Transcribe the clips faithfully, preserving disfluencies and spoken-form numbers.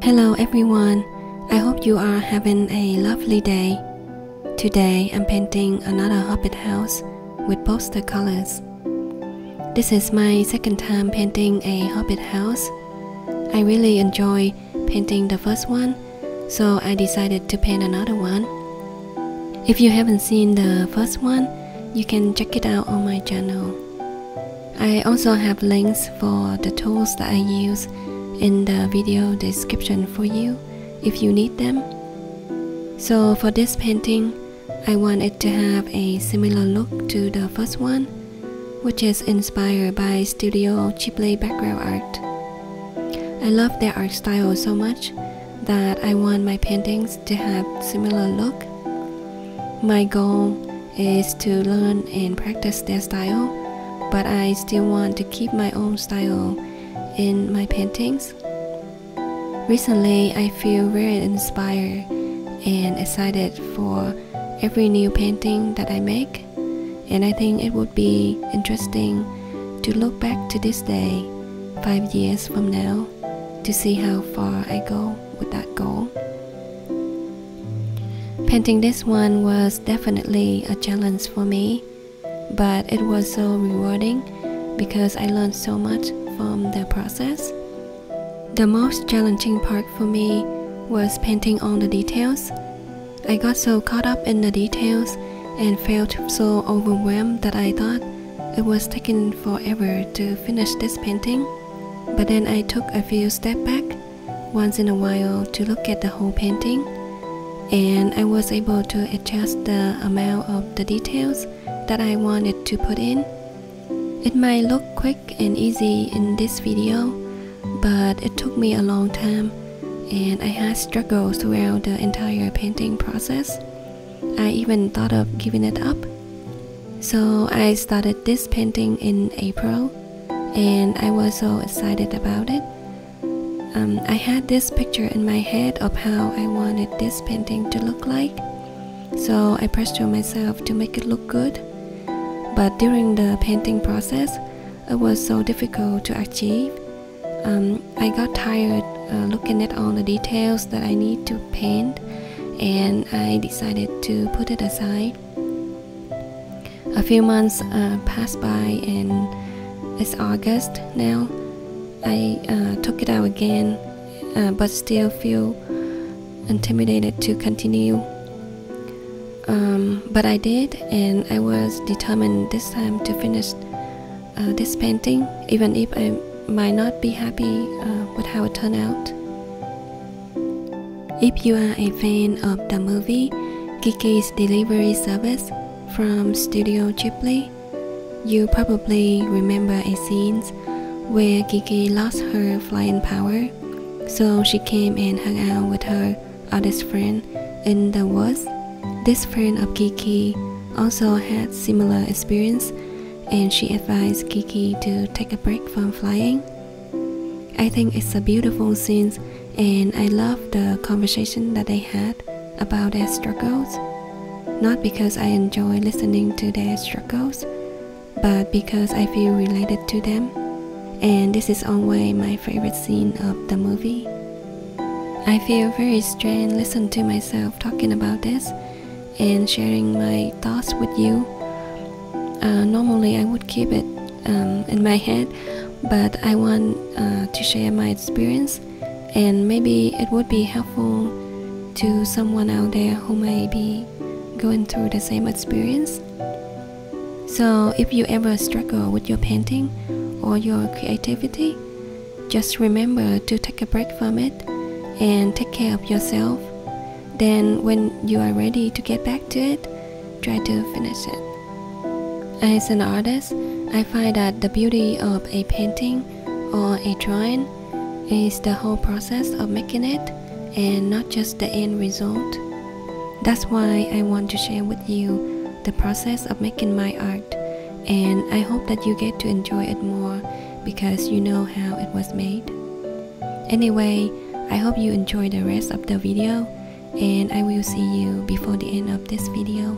Hello everyone, I hope you are having a lovely day. Today I'm painting another Hobbit house with poster colors. This is my second time painting a Hobbit house. I really enjoy painting the first one, so I decided to paint another one. If you haven't seen the first one, you can check it out on my channel. I also have links for the tools that I use in the video description for you if you need them. So for this painting, I want it to have a similar look to the first one, which is inspired by Studio Ghibli background art. I love their art style so much that I want my paintings to have similar look. My goal is to learn and practice their style, but I still want to keep my own style in my paintings. Recently, I feel very inspired and excited for every new painting that I make, and I think it would be interesting to look back to this day five years from now to see how far I go with that goal. Painting this one was definitely a challenge for me, but it was so rewarding because I learned so much from the process. The most challenging part for me was painting all the details. I got so caught up in the details and felt so overwhelmed that I thought it was taking forever to finish this painting. But then I took a few steps back once in a while to look at the whole painting, and I was able to adjust the amount of the details that I wanted to put in. It might look quick and easy in this video, but it took me a long time and I had struggles throughout the entire painting process. I even thought of giving it up. So I started this painting in April and I was so excited about it. Um, I had this picture in my head of how I wanted this painting to look like, so I pressured myself to make it look good. But during the painting process, it was so difficult to achieve. Um, I got tired uh, looking at all the details that I need to paint, and I decided to put it aside. A few months uh, passed by and it's August now. I uh, took it out again, uh, but still feel intimidated to continue. Um, but I did, and I was determined this time to finish uh, this painting, even if I might not be happy uh, with how it turned out. If you are a fan of the movie Kiki's Delivery Service from Studio Ghibli, you probably remember a scene where Kiki lost her flying power, so she came and hung out with her oldest friend in the woods. This friend of Kiki also had similar experience, and she advised Kiki to take a break from flying. I think it's a beautiful scene, and I love the conversation that they had about their struggles. Not because I enjoy listening to their struggles, but because I feel related to them, and this is always my favorite scene of the movie. I feel very strange listening to myself talking about this and sharing my thoughts with you. Uh, normally I would keep it um, in my head, but I want uh, to share my experience, and maybe it would be helpful to someone out there who may be going through the same experience. So if you ever struggle with your painting or your creativity, just remember to take a break from it and take care of yourself. Then when you are ready to get back to it, try to finish it. As an artist, I find that the beauty of a painting or a drawing is the whole process of making it and not just the end result. That's why I want to share with you the process of making my art, and I hope that you get to enjoy it more because you know how it was made. Anyway, I hope you enjoy the rest of the video, and I will see you before the end of this video.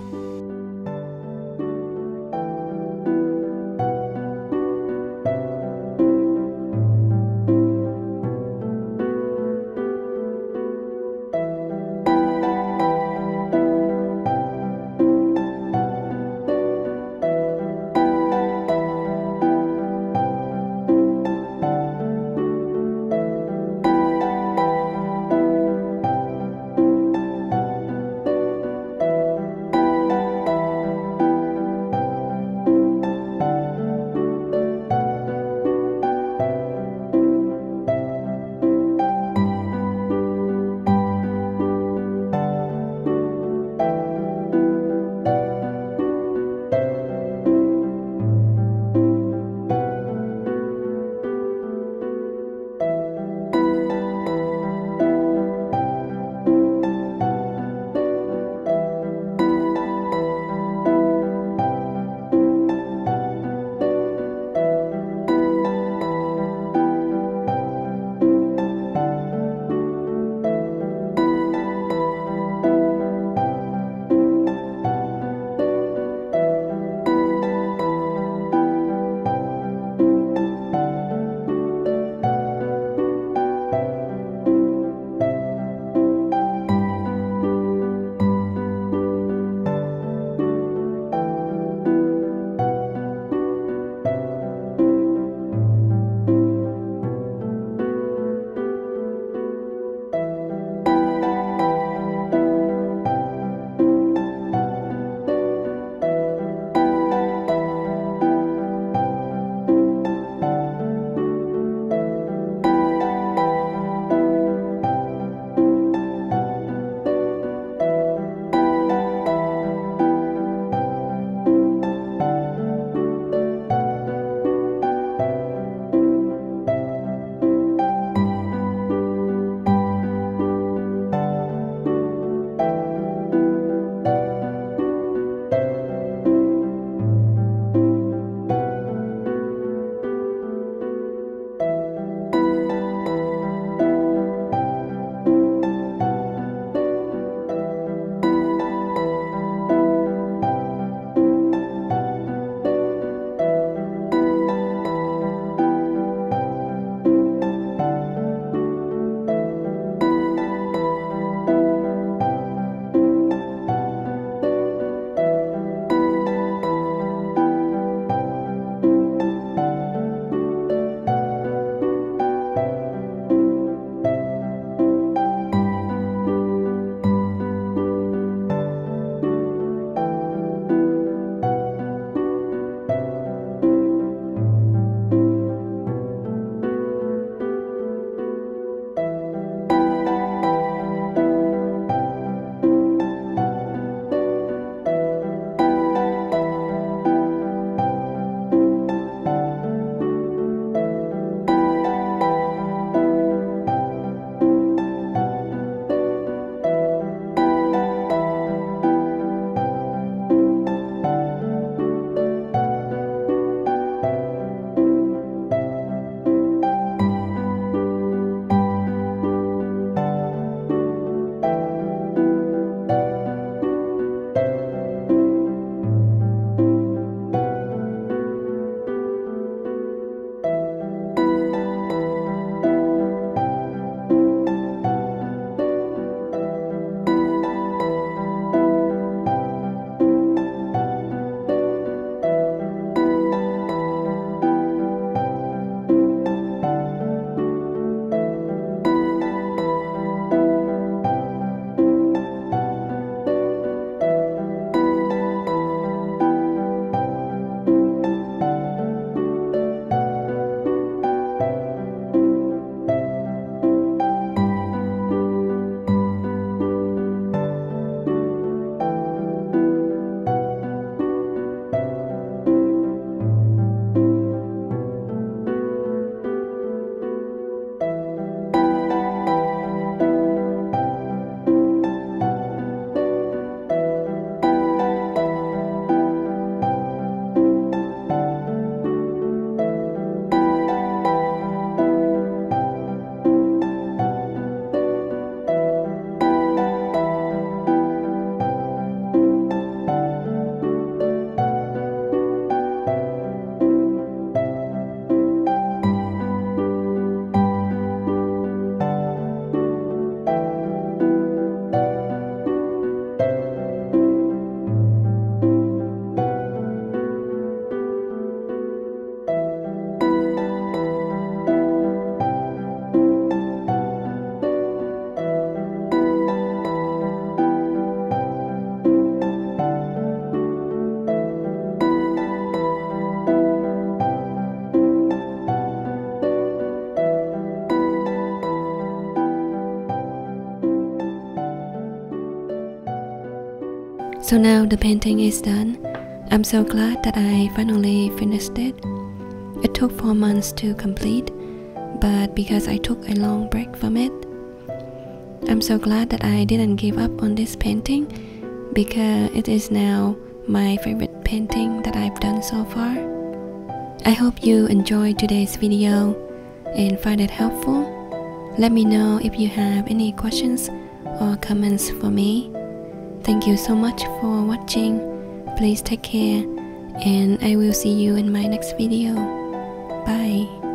So now the painting is done. I'm so glad that I finally finished it. It took four months to complete, but because I took a long break from it, I'm so glad that I didn't give up on this painting, because it is now my favorite painting that I've done so far. I hope you enjoyed today's video and find it helpful. Let me know if you have any questions or comments for me. Thank you so much for watching. Please take care, and I will see you in my next video. Bye.